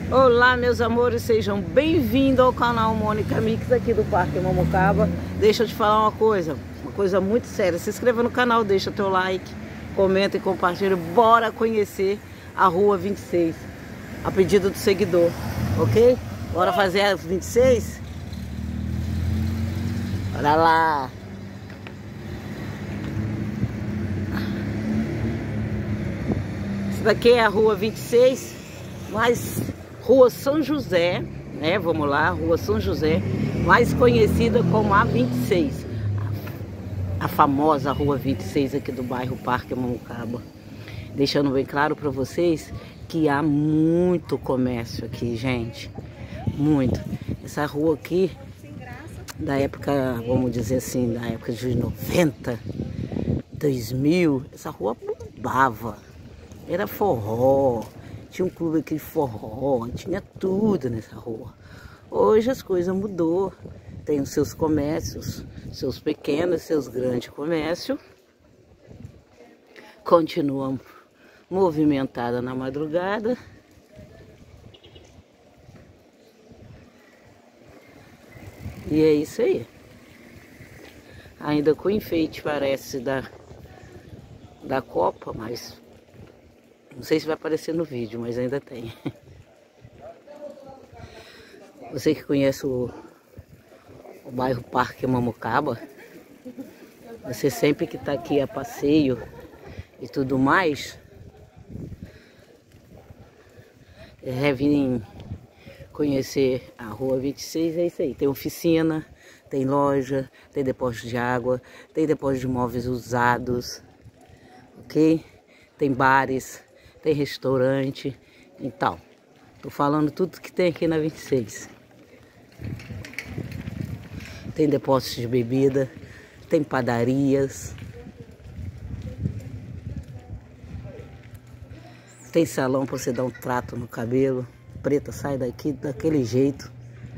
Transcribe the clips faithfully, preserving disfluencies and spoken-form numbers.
Olá, meus amores, sejam bem-vindos ao canal Mônica Mix aqui do Parque Mamocaba. Deixa eu te falar uma coisa, uma coisa muito séria. Se inscreva no canal, deixa teu like, comenta e compartilha. Bora conhecer a Rua vinte e seis, a pedido do seguidor, ok? Bora fazer a vinte e seis? Bora lá! Essa daqui é a Rua vinte e seis, mas Rua São José, né? Vamos lá, Rua São José, mais conhecida como a vinte e seis. A famosa Rua vinte e seis aqui do bairro Parque Mamocaba. Deixando bem claro para vocês que há muito comércio aqui, gente. Muito. Essa rua aqui, da época, vamos dizer assim, da época de noventa, dois mil, essa rua bombava. Era forró. Tinha um clube aqui de forró, tinha tudo nessa rua. Hoje as coisas mudou. Tem os seus comércios, seus pequenos, seus grandes comércios. Continua movimentada na madrugada. E é isso aí. Ainda com enfeite, parece, da, da Copa, mas não sei se vai aparecer no vídeo, mas ainda tem. Você que conhece o, o bairro Parque Mamocaba, você sempre que está aqui a passeio e tudo mais, é vir conhecer a Rua vinte e seis, é isso aí. Tem oficina, tem loja, tem depósito de água, tem depósito de móveis usados, ok? Tem bares, tem restaurante e tal. Tô falando tudo que tem aqui na vinte e seis. Tem depósito de bebida, tem padarias, tem salão para você dar um trato no cabelo. Preta sai daqui daquele jeito.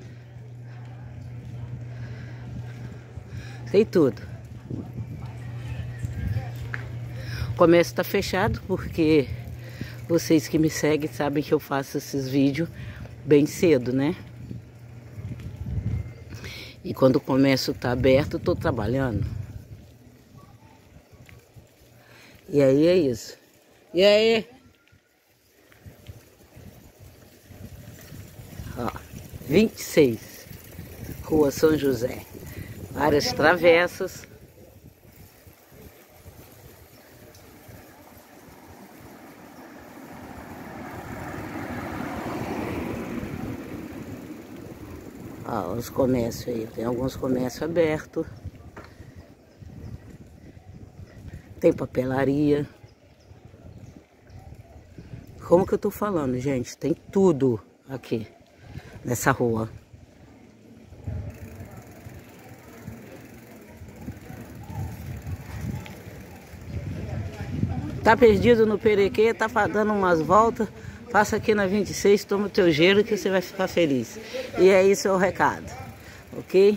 Tem tudo. O comércio está fechado porque vocês que me seguem sabem que eu faço esses vídeos bem cedo, né? E quando o comércio está aberto, eu tô trabalhando. E aí é isso. E aí? Ó, vinte e seis, Rua São José. Várias travessas. Ó, os comércios aí, tem alguns comércios abertos. Tem papelaria. Como que eu tô falando, gente? Tem tudo aqui nessa rua. Tá perdido no Perequê, tá dando umas voltas, passa aqui na vinte e seis, toma o teu gelo que você vai ficar feliz. E é isso é o recado, ok?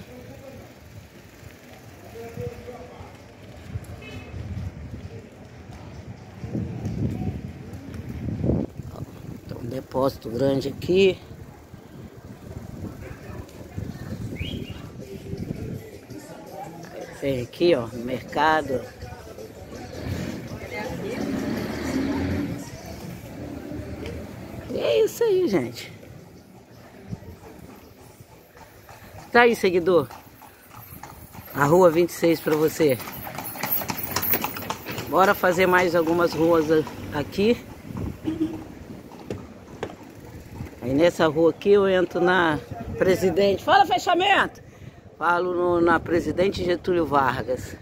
Tem um depósito grande aqui. Tem aqui, ó, mercado. E é isso aí, gente. Tá aí, seguidor. A Rua vinte e seis pra você. Bora fazer mais algumas ruas aqui. Aí nessa rua aqui eu entro na Presidente. Fala, fechamento! Falo no, na Presidente Getúlio Vargas.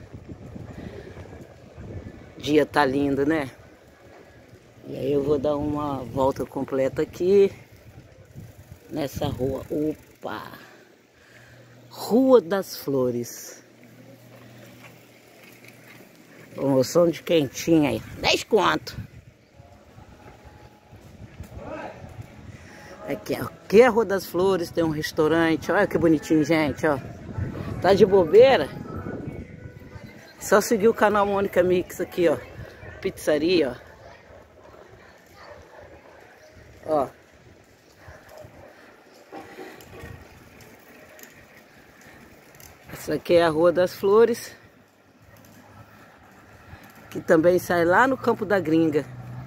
Dia tá lindo, né? E aí eu vou dar uma volta completa aqui nessa rua. Opa! Rua das Flores. Promoção de quentinha aí. dez conto. Aqui, ó. Aqui é a Rua das Flores, tem um restaurante. Olha que bonitinho, gente, ó. Tá de bobeira? Só seguir o canal Mônica Mix aqui, ó. Pizzaria, ó. Ó. Essa aqui é a Rua das Flores, que também sai lá no Campo da Gringa.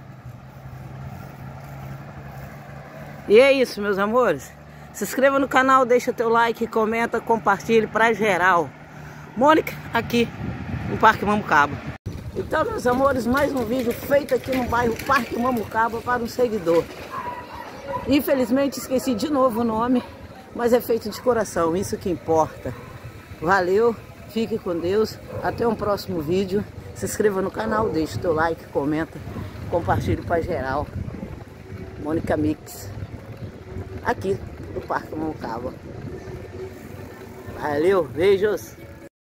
E é isso, meus amores. Se inscreva no canal, deixa teu like, comenta, compartilhe para geral. Mônica, aqui no Parque Mamucaba. Então, meus amores, mais um vídeo feito aqui no bairro Parque Mamucaba para um seguidor. Infelizmente esqueci de novo o nome, mas é feito de coração, isso que importa. Valeu, fique com Deus, até um próximo vídeo. Se inscreva no canal, deixe teu like, comenta, compartilhe para geral. Mônica Mix, aqui do Parque Mamucaba. Valeu, beijos!